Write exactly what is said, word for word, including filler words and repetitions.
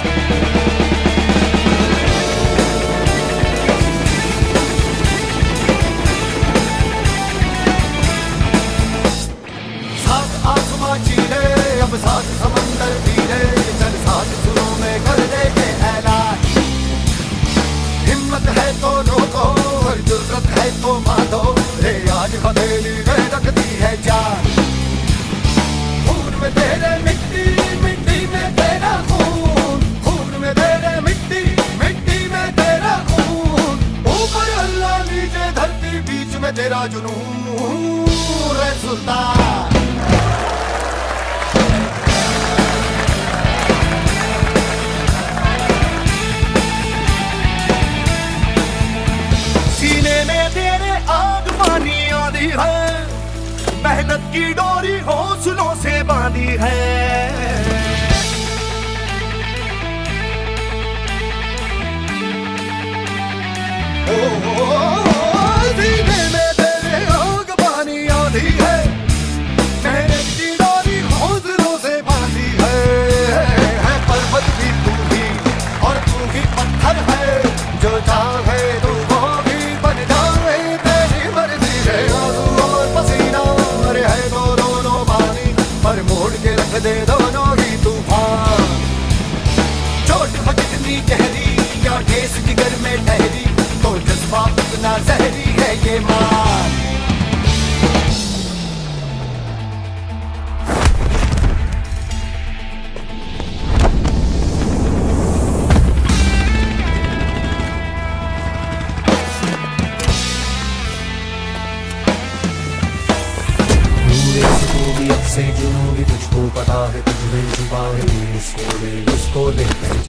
अब साथ समंदर पीले चल साथ सुरों में कर दे के ऐलान। हिम्मत है तो रोको और जुर्रत है तो मारो, रे आज हथेली में रखती है जान। खून में तेरे मिट्टी मिट्टी में तेरा खून, खून में तेरे मिट्टी मिट्टी में तेरा खून। ऊपर अल्लाह नीचे धरती बीच में तेरा जुनून, रे सुल्तान। मेहनत की डोरी हौसलों से बांधी है, ओ, ओ, ओ सीने में तेरे आग पानी आधी है। मेहनत की डोरी हौसलों से बांधी है, है पर्वत भी तू ही और तू ही पत्थर है। जो चाहे तू वो भी बन जाए, तेरी मर्जी है आंसू और पसीना है तो दोनों पानी, पर मोड़ के रख दे दोनों ही तूफान। चोट हो कितनी गहरी या ठेस जिगर में ठहरी, तो जज्बा उतना जहरी है ये मान। से जुनून भी तुझको पता है, तुझ में छुपा है, उसको ले उसको ले।